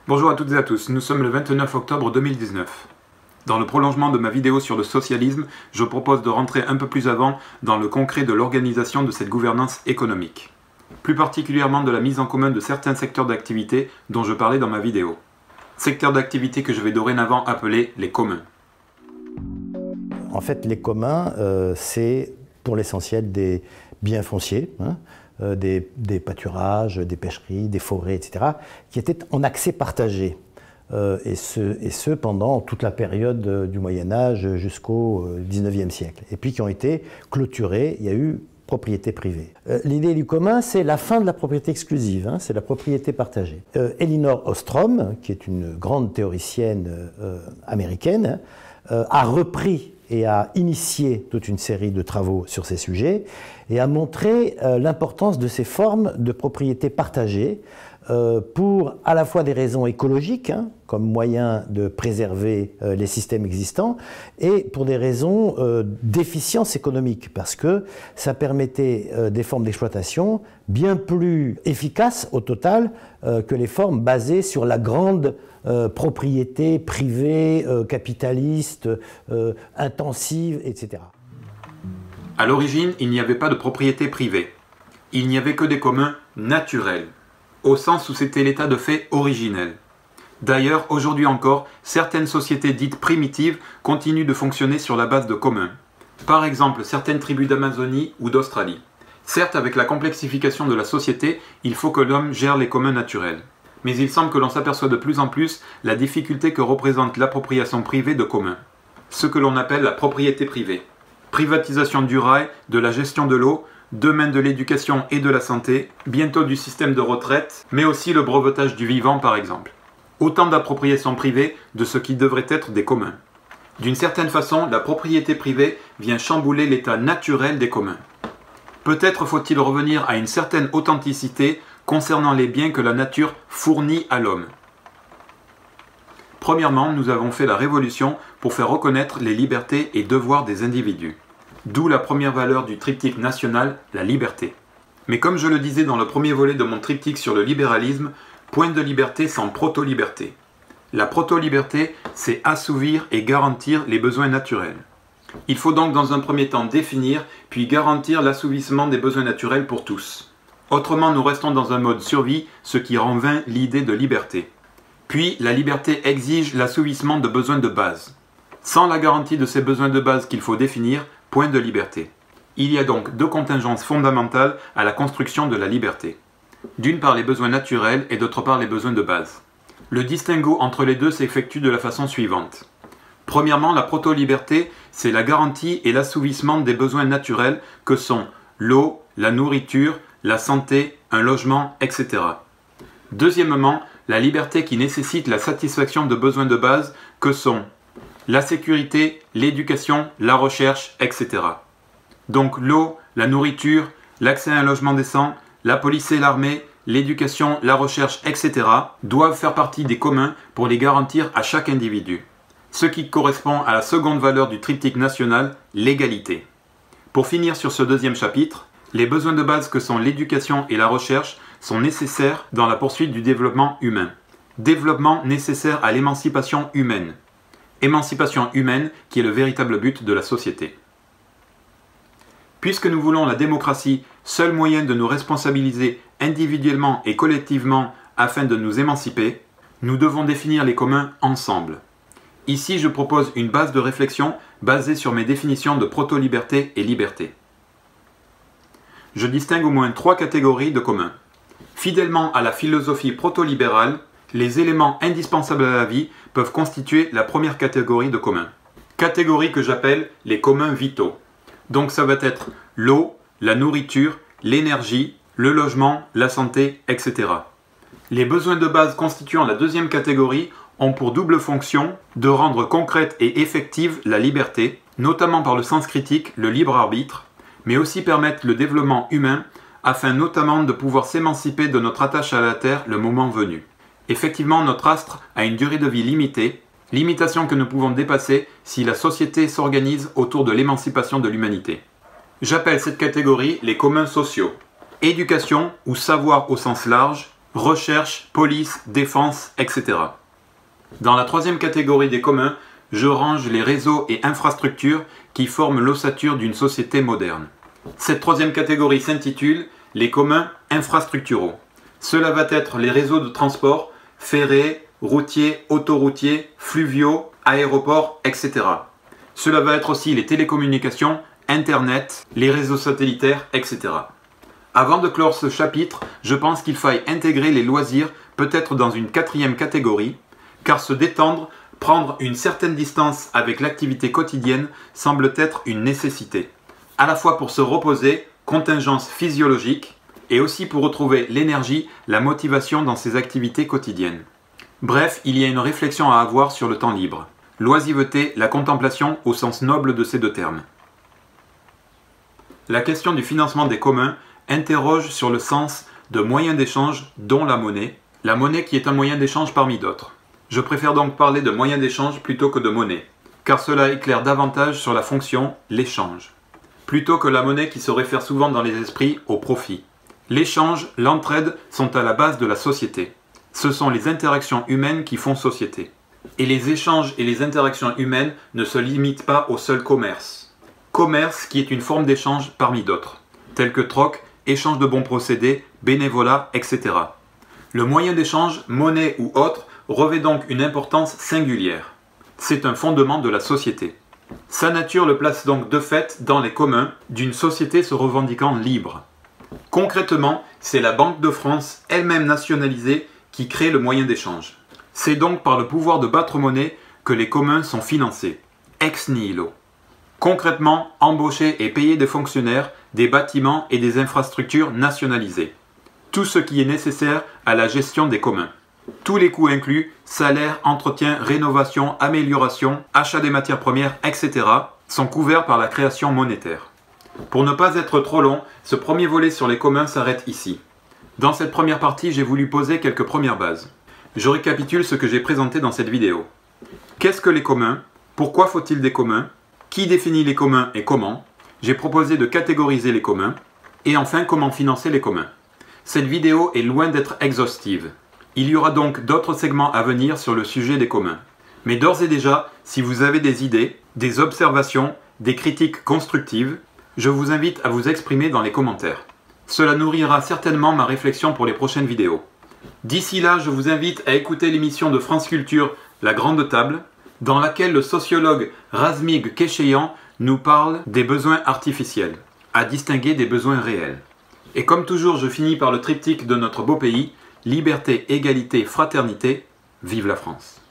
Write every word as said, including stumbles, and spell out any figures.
Bonjour à toutes et à tous, nous sommes le vingt-neuf octobre deux mille dix-neuf. Dans le prolongement de ma vidéo sur le socialisme, je propose de rentrer un peu plus avant dans le concret de l'organisation de cette gouvernance économique. Plus particulièrement de la mise en commun de certains secteurs d'activité dont je parlais dans ma vidéo. Secteurs d'activité que je vais dorénavant appeler les communs. En fait, les communs, euh, c'est pour l'essentiel des biens fonciers, hein, euh, des, des pâturages, des pêcheries, des forêts, et cetera, qui étaient en accès partagé. Euh, et, ce, et ce pendant toute la période euh, du Moyen-Âge jusqu'au dix-neuvième siècle. Et puis qui ont été clôturés, il y a eu propriété privée. Euh, L'idée du commun, c'est la fin de la propriété exclusive, hein, c'est la propriété partagée. Euh, Elinor Ostrom, qui est une grande théoricienne euh, américaine, euh, a repris et a initié toute une série de travaux sur ces sujets et a montré euh, l'importance de ces formes de propriété partagée euh, pour à la fois des raisons écologiques, hein, comme moyen de préserver euh, les systèmes existants, et pour des raisons euh, d'efficience économique, parce que ça permettait euh, des formes d'exploitation bien plus efficaces au total euh, que les formes basées sur la grande Euh, propriété privée, euh, capitaliste, euh, intensive, et cetera. À l'origine, il n'y avait pas de propriété privée. Il n'y avait que des communs naturels, au sens où c'était l'état de fait originel. D'ailleurs, aujourd'hui encore, certaines sociétés dites primitives continuent de fonctionner sur la base de communs. Par exemple, certaines tribus d'Amazonie ou d'Australie. Certes, avec la complexification de la société, il faut que l'homme gère les communs naturels. Mais il semble que l'on s'aperçoit de plus en plus la difficulté que représente l'appropriation privée de communs. Ce que l'on appelle la propriété privée. Privatisation du rail, de la gestion de l'eau, demain de l'éducation et de la santé, bientôt du système de retraite, mais aussi le brevetage du vivant par exemple. Autant d'appropriation privée de ce qui devrait être des communs. D'une certaine façon, la propriété privée vient chambouler l'état naturel des communs. Peut-être faut-il revenir à une certaine authenticité concernant les biens que la nature fournit à l'homme. Premièrement, nous avons fait la révolution pour faire reconnaître les libertés et devoirs des individus. D'où la première valeur du triptyque national, la liberté. Mais comme je le disais dans le premier volet de mon triptyque sur le libéralisme, point de liberté sans proto-liberté. La proto-liberté, c'est assouvir et garantir les besoins naturels. Il faut donc dans un premier temps définir, puis garantir l'assouvissement des besoins naturels pour tous. Autrement, nous restons dans un mode survie, ce qui rend vain l'idée de liberté. Puis, la liberté exige l'assouvissement de besoins de base. Sans la garantie de ces besoins de base qu'il faut définir, point de liberté. Il y a donc deux contingences fondamentales à la construction de la liberté. D'une part les besoins naturels et d'autre part les besoins de base. Le distinguo entre les deux s'effectue de la façon suivante. Premièrement, la proto-liberté, c'est la garantie et l'assouvissement des besoins naturels que sont l'eau, la nourriture, la santé, un logement, et cetera. Deuxièmement, la liberté qui nécessite la satisfaction de besoins de base que sont la sécurité, l'éducation, la recherche, et cetera. Donc l'eau, la nourriture, l'accès à un logement décent, la police et l'armée, l'éducation, la recherche, et cetera doivent faire partie des communs pour les garantir à chaque individu. Ce qui correspond à la seconde valeur du triptyque national, l'égalité. Pour finir sur ce deuxième chapitre, les besoins de base que sont l'éducation et la recherche sont nécessaires dans la poursuite du développement humain. Développement nécessaire à l'émancipation humaine. Émancipation humaine qui est le véritable but de la société. Puisque nous voulons la démocratie, seul moyen de nous responsabiliser individuellement et collectivement afin de nous émanciper, nous devons définir les communs ensemble. Ici, je propose une base de réflexion basée sur mes définitions de proto-liberté et liberté. Je distingue au moins trois catégories de communs. Fidèlement à la philosophie proto-libérale, les éléments indispensables à la vie peuvent constituer la première catégorie de communs. Catégorie que j'appelle les communs vitaux. Donc ça va être l'eau, la nourriture, l'énergie, le logement, la santé, et cetera. Les besoins de base constituant la deuxième catégorie ont pour double fonction de rendre concrète et effective la liberté, notamment par le sens critique, le libre arbitre, mais aussi permettre le développement humain afin notamment de pouvoir s'émanciper de notre attache à la Terre le moment venu. Effectivement, notre astre a une durée de vie limitée, limitation que nous pouvons dépasser si la société s'organise autour de l'émancipation de l'humanité. J'appelle cette catégorie les communs sociaux. Éducation ou savoir au sens large, recherche, police, défense, et cetera. Dans la troisième catégorie des communs, je range les réseaux et infrastructures qui forment l'ossature d'une société moderne. Cette troisième catégorie s'intitule « Les communs infrastructuraux ». Cela va être les réseaux de transport, ferrés, routiers, autoroutiers, fluviaux, aéroports, et cetera. Cela va être aussi les télécommunications, Internet, les réseaux satellitaires, et cetera. Avant de clore ce chapitre, je pense qu'il faille intégrer les loisirs peut-être dans une quatrième catégorie, car se détendre, prendre une certaine distance avec l'activité quotidienne semble être une nécessité. À la fois pour se reposer, contingence physiologique, et aussi pour retrouver l'énergie, la motivation dans ses activités quotidiennes. Bref, il y a une réflexion à avoir sur le temps libre. L'oisiveté, la contemplation au sens noble de ces deux termes. La question du financement des communs interroge sur le sens de moyens d'échange, dont la monnaie, la monnaie qui est un moyen d'échange parmi d'autres. Je préfère donc parler de moyens d'échange plutôt que de monnaie, car cela éclaire davantage sur la fonction l'échange, plutôt que la monnaie qui se réfère souvent dans les esprits au profit. L'échange, l'entraide sont à la base de la société. Ce sont les interactions humaines qui font société. Et les échanges et les interactions humaines ne se limitent pas au seul commerce. Commerce qui est une forme d'échange parmi d'autres, tels que troc, échange de bons procédés, bénévolat, et cetera. Le moyen d'échange, monnaie ou autre, revêt donc une importance singulière. C'est un fondement de la société. Sa nature le place donc de fait dans les communs d'une société se revendiquant libre. Concrètement, c'est la Banque de France, elle-même nationalisée, qui crée le moyen d'échange. C'est donc par le pouvoir de battre monnaie que les communs sont financés, ex nihilo. Concrètement, embaucher et payer des fonctionnaires, des bâtiments et des infrastructures nationalisées. Tout ce qui est nécessaire à la gestion des communs. Tous les coûts inclus, salaire, entretien, rénovation, amélioration, achat des matières premières, et cetera, sont couverts par la création monétaire. Pour ne pas être trop long, ce premier volet sur les communs s'arrête ici. Dans cette première partie, j'ai voulu poser quelques premières bases. Je récapitule ce que j'ai présenté dans cette vidéo. Qu'est-ce que les communs? Pourquoi faut-il des communs? Qui définit les communs et comment? J'ai proposé de catégoriser les communs. Et enfin, comment financer les communs. Cette vidéo est loin d'être exhaustive. Il y aura donc d'autres segments à venir sur le sujet des communs. Mais d'ores et déjà, si vous avez des idées, des observations, des critiques constructives, je vous invite à vous exprimer dans les commentaires. Cela nourrira certainement ma réflexion pour les prochaines vidéos. D'ici là, je vous invite à écouter l'émission de France Culture La Grande Table, dans laquelle le sociologue Razmig Kesheyan nous parle des besoins artificiels, à distinguer des besoins réels. Et comme toujours, je finis par le triptyque de notre beau pays, liberté, égalité, fraternité, vive la France.